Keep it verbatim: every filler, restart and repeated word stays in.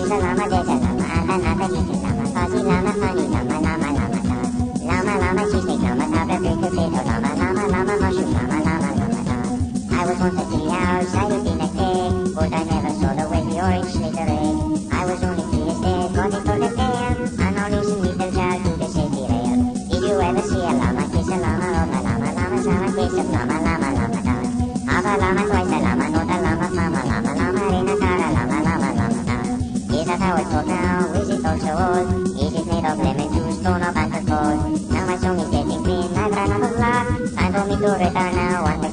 He's a llama, there's a llama, and another he's a llama. Fuzzy llama, funny llama, llama, llama, llama. Llama, llama, cheesecake llama, top of drink, potato llama, llama, llama, mushroom llama, llama, llama, llama. I was once a tree outside of the next day, but I never saw the way the orange slither egg. I was only three years dead, got it for the tail, and now listen little child to the safety rail. Did you ever see a llama kiss a llama, or a llama, llama, llama, kiss a llama, llama, llama, llama. Half a llama, twice a llama, not a llama, mama, llama, llama, reina, cara, llama, llama, llama, llama. Is that how it's called now? Is it also old? Is it made of lemon juice, stone, or banter gold? Now my song is getting clean, I've run out of luck. Time for me to retire now.